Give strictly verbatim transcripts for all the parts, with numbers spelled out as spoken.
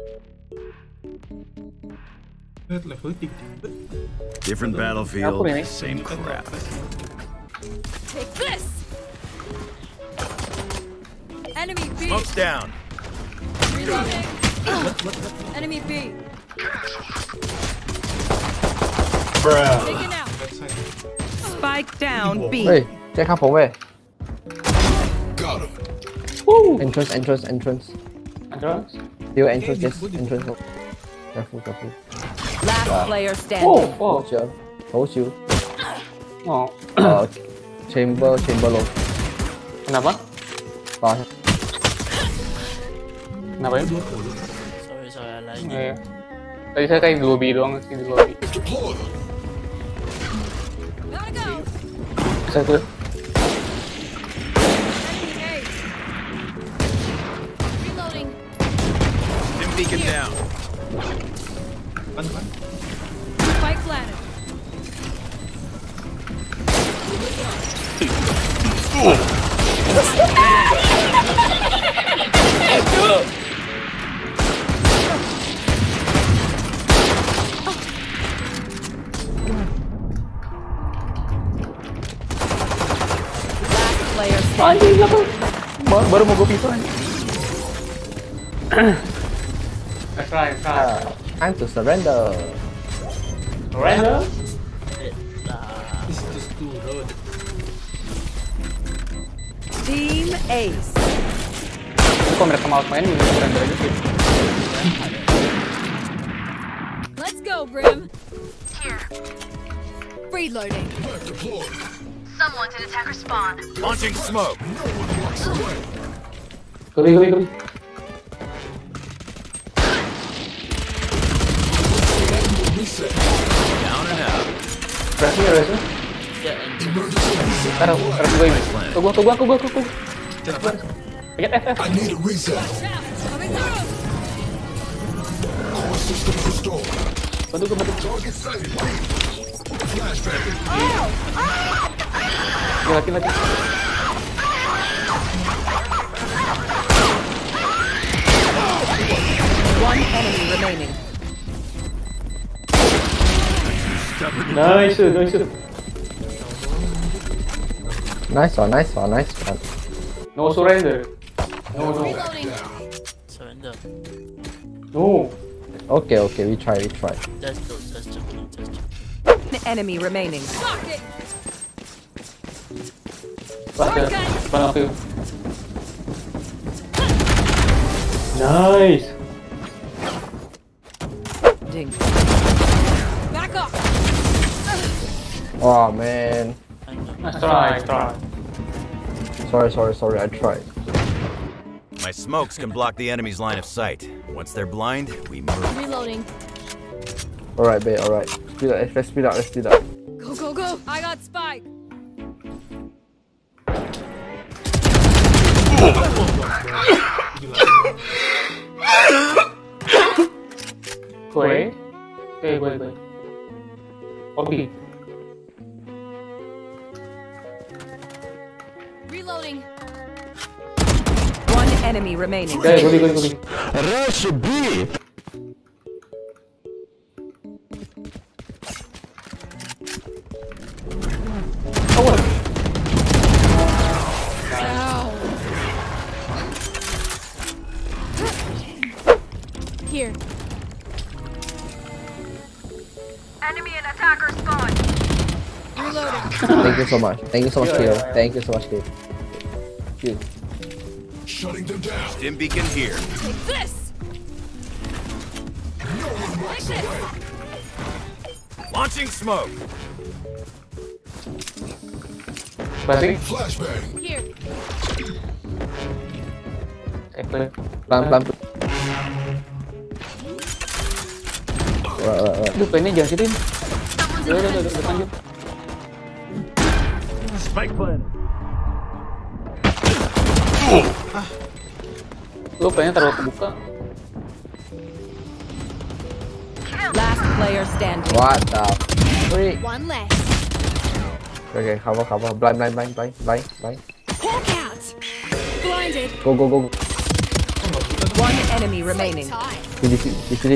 Different battlefield, same crap. Take this. Enemy B. Smoke's down. Reloading. Enemy B. Bruh. Taken out. Spike down B. เฮ้ยเจ๊ครับผมเว้ย Got him. entrance entrance entrance Entrance. you entrance yes entrance careful careful Last player Oh, standing. oh, hold you hold you oh. uh, chamber chamber low Kenapa? bawah Kenapa ya? Sorry, sorry, I like Iya. Tadi saya kayak di lobby doang sih di lobby. Deploy. Gotta go. Satu. Enemy A. Reloading. Dim beacon down. Spike planted. Last player standing. Anjing apa? Baru, baru mau gue pisah aja. Let's try, let's try. uh, time to surrender Surrender? it. Uh, Team Ace. Kok mereka malas main milih surrender aja sih. Let's go, Brim. Here. Reloading. Back deployed. Someone's in attacker spawn. Launching smoke. No one walks away. Geli, geli, geli. Reset. Down and out. Berarti ya, berarti. yeah, and Emergency reset. Ntar, harus gue ini. Ke gua, ke gua, ke gua, ke gua. Pencet F, F. I need a reset. Coming through. Core systems restored. Bantu gue, bantu. Target sighted. Flashback. Dia laki, laki. One enemy remaining. Nice, nice. nice one nice one nice one No surrender. No, no. Reloading. surrender. No. okay okay we try we try Just go, just joking, just joking. One enemy remaining. Lock it. Baca. Depan aku. Nice. Ding. Back up. oh man I know. Nice try, nice try. sorry sorry sorry I tried My smokes can block the enemy's line of sight. Once they're blind, we move. Reloading. alright babe alright speed up let's speed up let's speed up Go, go, go. I got Spike. Gue. Oke, gue, gue. Oke. Reloading. One enemy remaining. Oke, gue, gue, gue. rush B Awal. Ow. Here. Enemy and attacker spawn. Reloading. thank you so much thank you so much Kyo thank you so much Kyo Kyo Shutting them down. Dim beacon here. Take this. No one walks Take away. this. Launching smoke. Berarti. Flashbang. Here. Oke, gue. pelan pelan Wah, wah, wah. Aduh, pengennya jangan sitin. Someone's Udah, in udah, udah, udah, lanjut. Spike plan. Lu pengennya taruh kebuka. Last player standing. what the freak One less. okay cover cover blind blind blind blind blind blind Hawk out. Blinded. go go go One enemy remaining. Time. Di di di sini.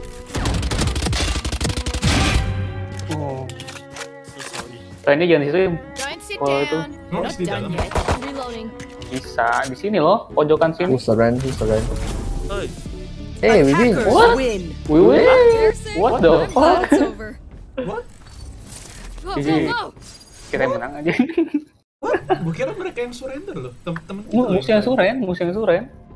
Oh. So sorry. Kayaknya jangan di situ. Don't sit Oh, itu. down. Oh, Not di done dalam. yet. Reloading. Bisa di sini loh, pojokan sini. Who's Surren? Who's Surren? Oi, Hey, we win. Attackers What? win. Wih, wih. Embarrassing. What the I'm glad fuck? it's over. What? Go, G G. go, go. Kita yang menang aja. What? Gue kira mereka yang surrender loh. Tem-temen kita Mu- loh Musuh yang suren, musuh yang suren.